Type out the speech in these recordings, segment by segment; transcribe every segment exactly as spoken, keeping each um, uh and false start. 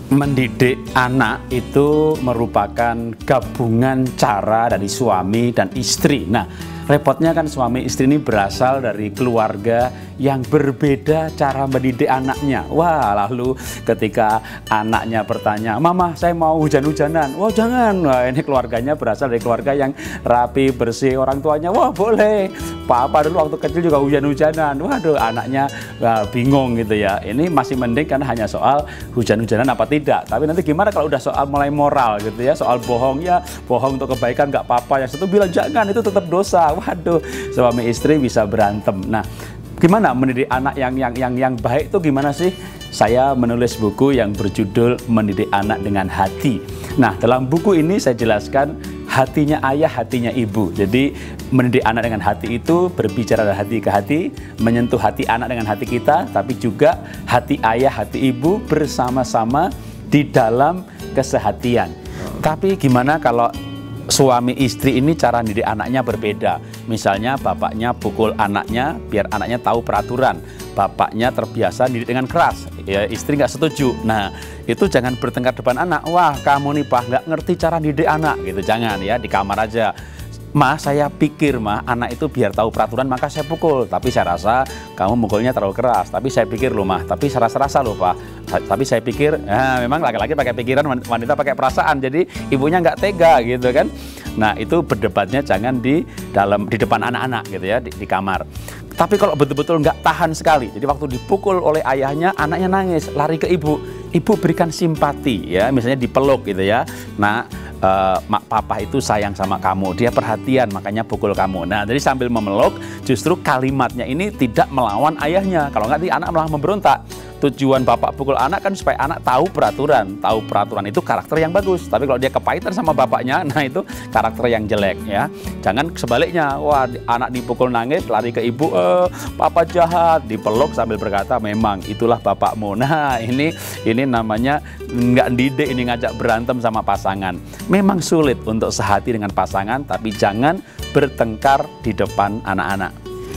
Mendidik anak itu merupakan gabungan cara dari suami dan istri. Nah, repotnya kan suami istri ini berasal dari keluarga yang berbeda cara mendidik anaknya. Wah, lalu ketika anaknya bertanya, "Mama, saya mau hujan-hujanan." "Wah, jangan." Wah, ini keluarganya berasal dari keluarga yang rapi, bersih. Orang tuanya, "Wah, boleh. Papa dulu waktu kecil juga hujan-hujanan." Waduh, anaknya wah, bingung gitu ya. Ini masih mending kan hanya soal hujan-hujanan apa tidak. Tapi nanti gimana kalau udah soal mulai moral gitu ya, soal bohong, ya bohong untuk kebaikan nggak apa-apa. Yang satu bilang jangan, itu tetap dosa. Waduh, suami istri bisa berantem. Nah, gimana mendidik anak yang yang yang yang baik itu gimana sih? Saya menulis buku yang berjudul Mendidik Anak dengan Hati. Nah, dalam buku ini saya jelaskan hatinya ayah, hatinya ibu. Jadi mendidik anak dengan hati itu berbicara dari hati ke hati, menyentuh hati anak dengan hati kita, tapi juga hati ayah, hati ibu bersama-sama di dalam kesehatian. Tapi gimana kalau suami istri ini cara didik anaknya berbeda? Misalnya bapaknya pukul anaknya biar anaknya tahu peraturan, bapaknya terbiasa didik dengan keras, ya istri nggak setuju. Nah, itu jangan bertengkar depan anak. "Wah, kamu nih Pak nggak ngerti cara didik anak," gitu. Jangan ya, di kamar aja. "Ma, saya pikir mah anak itu biar tahu peraturan maka saya pukul, tapi saya rasa kamu mukulnya terlalu keras. Tapi saya pikir loh mah, tapi saya rasa-rasa loh Pak. Tapi saya pikir," nah, memang laki-laki pakai pikiran, wanita pakai perasaan. Jadi ibunya nggak tega gitu kan. Nah, itu berdebatnya jangan di dalam di depan anak-anak gitu ya, di, di kamar. Tapi kalau betul-betul nggak tahan sekali, jadi waktu dipukul oleh ayahnya, anaknya nangis, lari ke ibu. Ibu berikan simpati ya, misalnya dipeluk gitu ya. Nah, uh, mak papa itu sayang sama kamu, dia perhatian makanya pukul kamu. Nah, jadi sambil memeluk, justru kalimatnya ini tidak melawan ayahnya. Kalau nggak, anak malah memberontak. Tujuan bapak pukul anak kan supaya anak tahu peraturan. Tahu peraturan itu karakter yang bagus. Tapi kalau dia kepahitan sama bapaknya, nah itu karakter yang jelek ya. Jangan sebaliknya, wah anak dipukul nangis, lari ke ibu, eh, "Papa jahat." Dipeluk sambil berkata, "Memang itulah bapakmu." Nah, ini ini namanya nggak didik, ini ngajak berantem sama pasangan. Memang sulit untuk sehati dengan pasangan, tapi jangan bertengkar di depan anak-anak.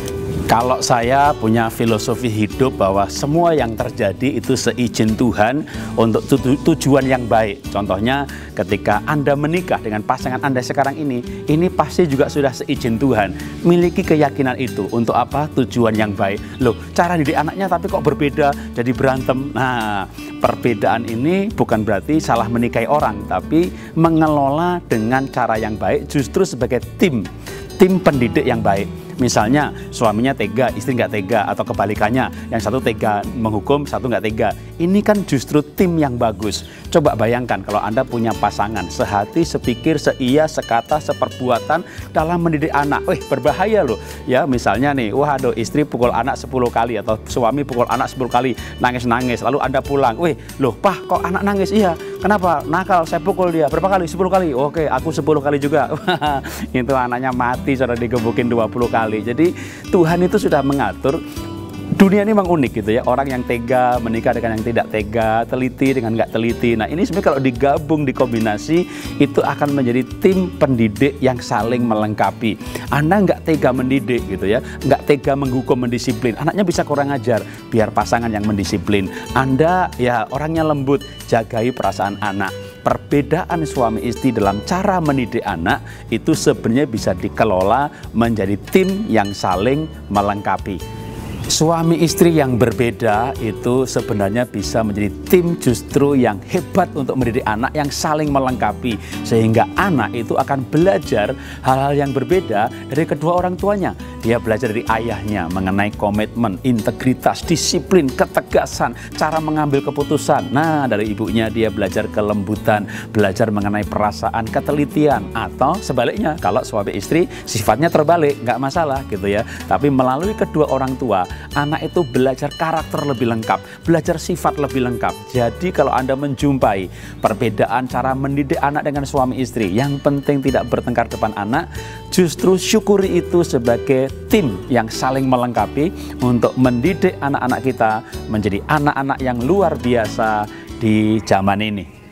Kalau saya punya filosofi hidup bahwa semua yang terjadi itu seizin Tuhan untuk tuju tujuan yang baik. Contohnya ketika Anda menikah dengan pasangan Anda sekarang ini, ini pasti juga sudah seizin Tuhan. Miliki keyakinan itu untuk apa? Tujuan yang baik. Loh, cara didik anaknya tapi kok berbeda, jadi berantem. Nah, perbedaan ini bukan berarti salah menikahi orang, tapi mengelola dengan cara yang baik justru sebagai tim, tim pendidik yang baik. Misalnya suaminya tega, istri nggak tega, atau kebalikannya, yang satu tega menghukum, satu nggak tega. Ini kan justru tim yang bagus. Coba bayangkan kalau Anda punya pasangan sehati, sepikir, seia, sekata, seperbuatan dalam mendidik anak. Wih, berbahaya loh. Ya, misalnya nih, waduh istri pukul anak sepuluh kali atau suami pukul anak sepuluh kali, nangis-nangis, lalu Anda pulang. "Wih, loh Pak, kok anak nangis?" "Iya." "Kenapa?" "Nakal, saya pukul dia." "Berapa kali?" "sepuluh kali." "Oke, aku sepuluh kali juga." Itu anaknya mati sudah digebukin dua puluh kali. Jadi Tuhan itu sudah mengatur. Dunia ini memang unik gitu ya. Orang yang tega menikah dengan yang tidak tega, teliti dengan nggak teliti. Nah, ini sebenarnya kalau digabung, dikombinasi, itu akan menjadi tim pendidik yang saling melengkapi. Anda nggak tega mendidik gitu ya, nggak tega menghukum, mendisiplin, anaknya bisa kurang ajar, biar pasangan yang mendisiplin. Anda ya orangnya lembut, jagai perasaan anak. Perbedaan suami istri dalam cara mendidik anak itu sebenarnya bisa dikelola menjadi tim yang saling melengkapi. Suami istri yang berbeda itu sebenarnya bisa menjadi tim justru yang hebat untuk mendidik anak yang saling melengkapi. Sehingga anak itu akan belajar hal-hal yang berbeda dari kedua orang tuanya. Dia belajar dari ayahnya mengenai komitmen, integritas, disiplin, ketegasan, cara mengambil keputusan. Nah, dari ibunya dia belajar kelembutan, belajar mengenai perasaan, ketelitian. Atau sebaliknya, kalau suami istri sifatnya terbalik, nggak masalah gitu ya. Tapi melalui kedua orang tua, anak itu belajar karakter lebih lengkap, belajar sifat lebih lengkap. Jadi kalau Anda menjumpai perbedaan cara mendidik anak dengan suami istri, yang penting tidak bertengkar depan anak, justru syukuri itu sebagai tim yang saling melengkapi untuk mendidik anak-anak kita menjadi anak-anak yang luar biasa di zaman ini.